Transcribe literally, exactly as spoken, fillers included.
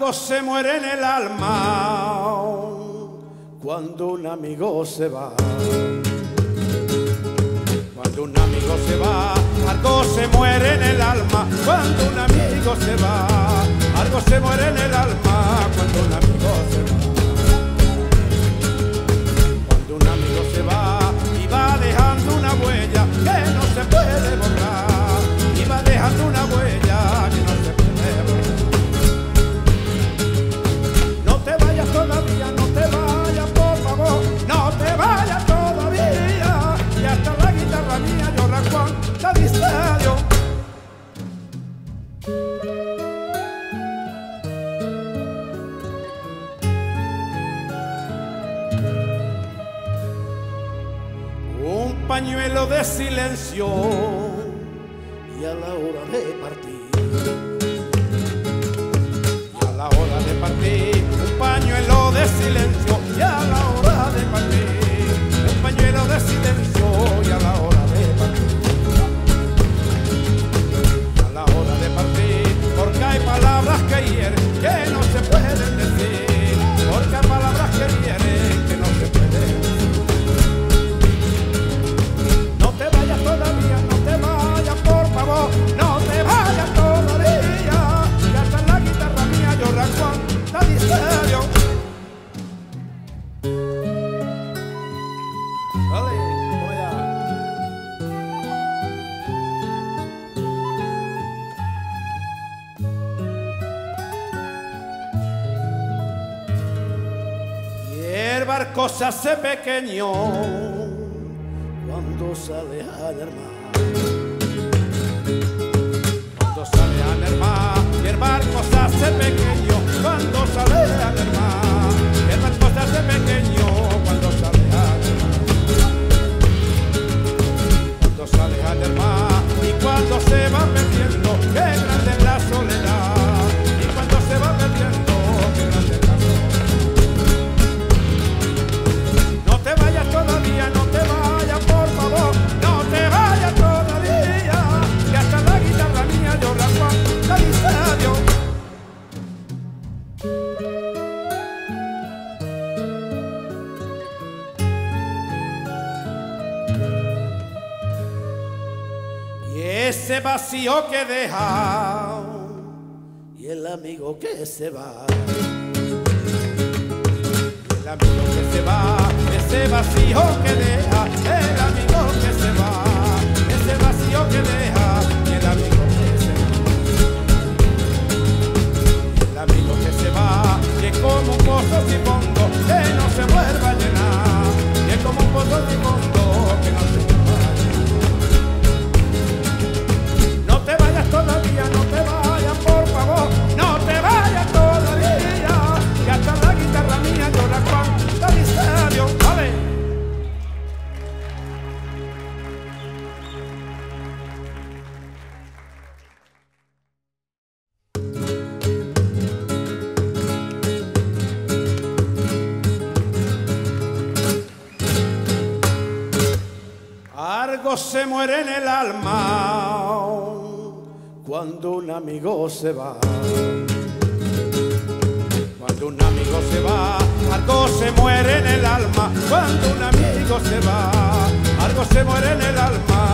Algo se muere en el alma cuando un amigo se va. Cuando un amigo se va, algo se muere en el alma. Cuando un amigo se va, algo se muere en el alma. Cuando un amigo se va, cuando un amigo se va y va dejando una huella que no se puede borrar, y va dejando una huella que no se puede borrar. No te vayas todavía, no te vayas, por favor, no te vayas todavía, y hasta la guitarra mía llora cuánta distancia. Un pañuelo de silencio y a la hora de partir, y a la hora de partir, un pañuelo de silencio y a la hora de partir, un pañuelo de silencio y a la hora de partir, y a la hora de partir, porque hay palabras que hieren que no se pueden decir, porque hay palabras que hieren que no se pueden decir. Todavía no te vayas, por favor, no te vayas todavía, que hasta la guitarra mía llora cuánta distancia. Vale, voy a... Y el barco se hace pequeño cuando sale al mar, cuando sale al mar, y el barco se hace pequeño cuando sale al mar, y el barco se hace pequeño cuando sale al mar, cuando sale al mar, y cuando se va perdiendo, qué grande es la soledad, y cuando se va perdiendo, qué grande es la soledad. No te vayas todavía, no te vayas, por favor, no te vayas todavía, que hasta la guitarra mía llora cuánta distancia. Y ese vacío que deja, y el amigo que se va, el amigo que se va, ese vacío que deja, el amigo que se va, ese vacío que deja, y el amigo que se va, el amigo que se va, y es como un pozo sin fondo que no se vuelva a llenar, y es como un pozo sin fondo que no se vuelva a llenar. No te vayas todavía, no te vayas, por favor, no te vayas todavía, que hasta la guitarra mía llora cuánta distancia. Vale. Algo se muere en el alma cuando un amigo se va. Cuando un amigo se va, algo se muere en el alma. Cuando un amigo se va, algo se muere en el alma.